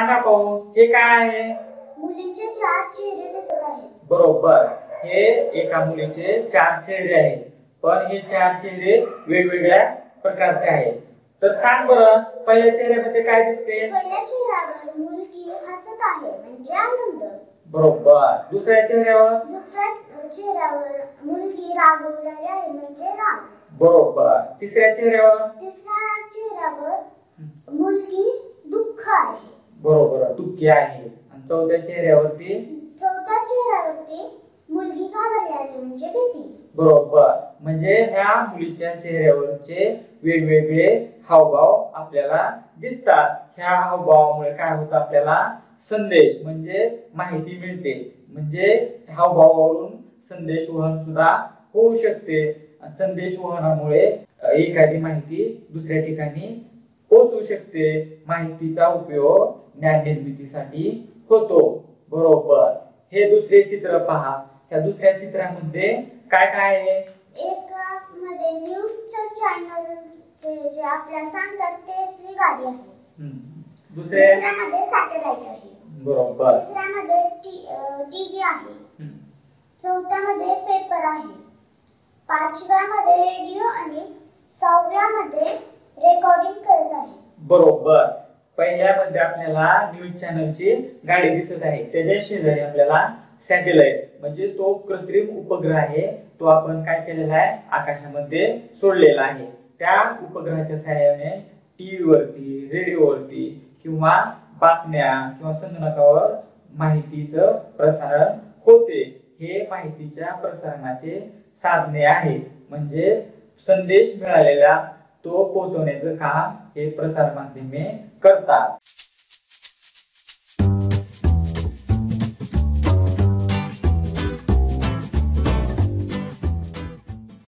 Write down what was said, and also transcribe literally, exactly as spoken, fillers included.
सांगा पाहू हे काय आहे? मुलींचे चार चेहरे दिसत आहेत. बरोबर, हे एका मुलीचे चार चेहरे आहेत, पण हे चार चेहरे वेगवेगळ्या प्रकारचे आहेत. तर सांग बरं, पहिल्या चेहऱ्यामध्ये काय दिसते? पहिल्या चेहऱ्यावर मुलगी हसत आहे म्हणजे आनंद. बरोबर. दुसऱ्या चेहऱ्यावर? दुसऱ्या चेहऱ्यावर मुलगी रागवलेली आहे म्हणजे राग. बरोबर. तिसऱ्या चेहऱ्यावर? तिसऱ्या चेहऱ्यावर मुलगी दुःख आहे. बरोबर, दुःखी आहे. आणि चौथ्या चेहऱ्यावरती? चौथ्या चेहऱ्यावरती मुलगी घाबरलेली आहे म्हणजे भीती. बरोबर. म्हणजे ह्या मुलीच्या चेहऱ्यावरचे वेगवेगळे हावभाव आपल्याला दिसतात. ह्या हावभावामुळे काय होतं? आपल्याला संदेश म्हणजे माहिती मिळते. म्हणजे हावभावावरून संदेश वहन सुद्धा होऊ शकते. संदेश वहनामुळे एखादी माहिती दुसऱ्या ठिकाणी पोहोचू शकते. माहितीचा उपयोग ज्ञान निर्मितीसाठी होतो. बरोबर. हे दुसरे चित्र पहा. त्या दुसऱ्या चित्रामध्ये काय काय आहे? एका मध्ये न्यूज चॅनल जे आपल्याला सांगतात तेच गाडी आहे. दुसऱ्या दुसऱ्यामध्ये सॅटेलाइट आहे. बरोबर. तिसऱ्यामध्ये टीव्ही आहे. चौथ्यामध्ये पेपर आहे. पाचव्यामध्ये रेडिओ आणि सहाव्यामध्ये रेकॉर्डिंग करत आहे. बरोबर. पहिल्यामध्ये आपल्याला न्यूज चॅनलची गाडी दिसत आहे. त्याच्या शेजारी आपल्याला सॅटेलाइट म्हणजे तो कृत्रिम उपग्रह आहे. तो आपण काय केलेला आहे? आकाशामध्ये सोडलेला आहे. त्या उपग्रहाच्या सहाय्याने टीव्ही वरती, रेडिओवरती किंवा बातम्या किंवा संगणकावर माहितीचं प्रसारण होते. हे माहितीच्या प्रसारणाचे साधने आहेत. म्हणजे संदेश मिळालेला तो पोहोचवण्याचं काम हे प्रसार माध्यमे करतात.